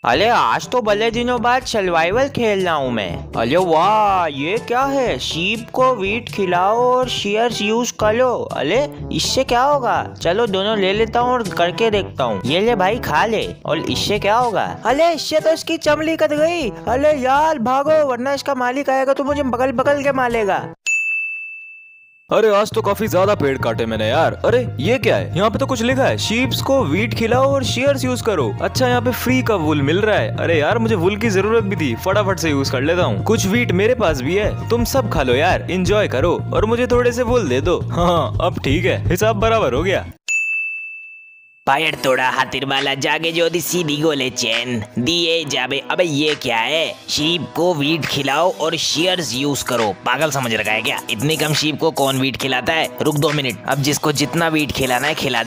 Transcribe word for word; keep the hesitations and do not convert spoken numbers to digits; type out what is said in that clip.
अरे आज तो भले दिनों बाद सर्वाइवल खेल रहा हूँ मैं। अरे वाह, ये क्या है? शीप को वीट खिलाओ और शेयर्स यूज करो। अरे इससे क्या होगा? चलो दोनों ले लेता हूँ और करके देखता हूँ। ये ले भाई, खा ले। और इससे क्या होगा? अरे इससे तो इसकी चमड़ी कट गई। अरे यार भागो, वरना इसका मालिक आएगा तो मुझे बगल बगल के मारेगा। अरे आज तो काफी ज्यादा पेड़ काटे मैंने यार। अरे ये क्या है? यहाँ पे तो कुछ लिखा है, शीप्स को वीट खिलाओ और शेयर्स यूज करो। अच्छा, यहाँ पे फ्री का वुल मिल रहा है। अरे यार मुझे वुल की जरूरत भी थी, फटाफट से यूज कर लेता हूँ। कुछ वीट मेरे पास भी है, तुम सब खा लो यार, एंजॉय करो और मुझे थोड़े से वुल दे दो। हाँ अब ठीक है, हिसाब बराबर हो गया। पायर तोड़ा हाथिर वाला जागे ज्योति सीधी गोले चैन दिए जाबे। अबे ये क्या है? शीप को वीट खिलाओ और शेयर्स यूज करो। पागल समझ रखा है क्या? इतनी कम शीप को कौन वीट खिलाता है? रुक दो मिनट, अब जिसको जितना वीट खिलाना है खिला